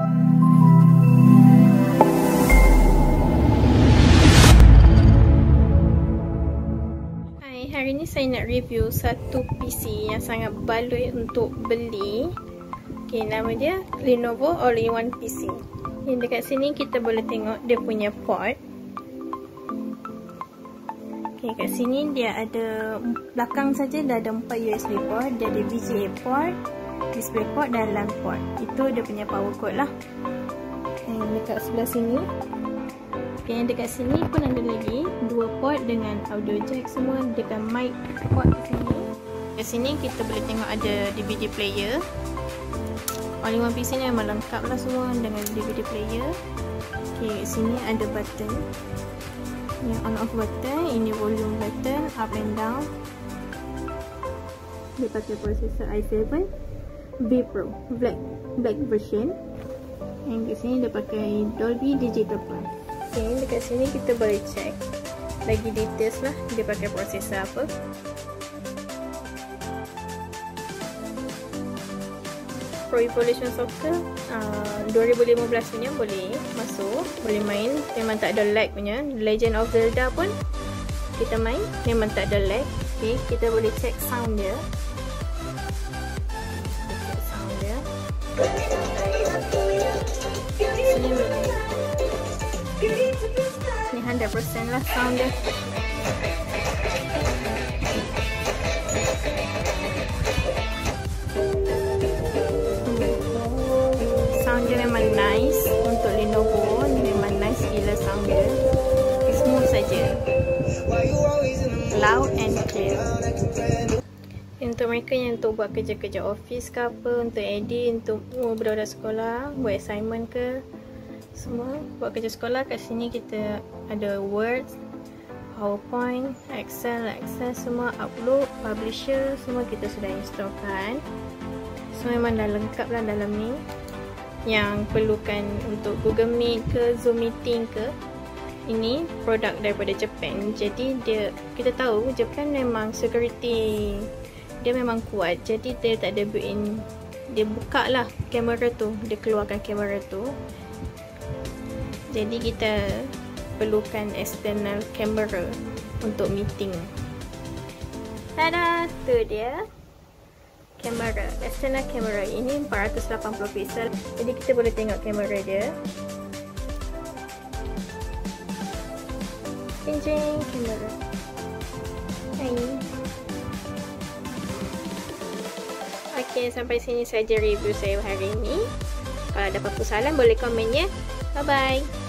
Hari ni saya nak review satu PC yang sangat baloi untuk beli. Okay, nama dia Lenovo All-in-One PC. Yang dekat sini kita boleh tengok dia punya port. Okay, kat sini dia ada, belakang saja dah ada 4 USB port. Dia ada VGA port, display port dan LAN port. Itu dia punya power cord lah. Okay, dekat sebelah sini. Okay, dekat sini pun ada lagi 2 port dengan audio jack semua, dekat mic port kat sini. Kat sini kita boleh tengok ada DVD player. All-in-One PC ni memang lengkap lah semua dengan DVD player. Okay, kat sini ada button. Ini on off button, ini volume button, up and down. Dia pakai processor i7 B Pro black version. Yang kat sini dia pakai Dolby Digital Plus. Okay, dekat sini kita boleh check lagi details lah dia pakai prosesor apa. Pro Evolution Soccer 2015 punya boleh masuk, boleh main, memang tak ada lag punya. Legend of Zelda pun kita main, memang tak ada lag. Okay, kita boleh check sound dia. Check sound dia. Sini boleh. Ni 100% lah sound dia. Sound dia memang nice untuk Lenovo. Ni memang nice gila sound dia. Smooth saja, loud and clear. Untuk mereka yang untuk buat kerja-kerja office ke apa, untuk edit, untuk budak-budak sekolah buat assignment ke, semua buat kerja sekolah, kat sini kita ada Word, PowerPoint, Excel semua, Outlook, Publisher semua kita sudah installkan. So memang dah lengkap lah dalam ni. Yang perlukan untuk Google Meet ke Zoom meeting ke, ini produk daripada Japan. Jadi kita tahu Japan memang security dia memang kuat. Jadi dia tak ada built-in, dia buka lah kamera tu, dia keluarkan kamera tu. Jadi kita perlukan external camera untuk meeting. Tada, tu dia kamera, external camera. Ini 480 pixel. Jadi kita boleh tengok kamera dia. Jeng kamera. Hai. Okay, sampai sini saja review saya hari ini. Kalau ada apa-apa salah boleh komen ya. Bye bye.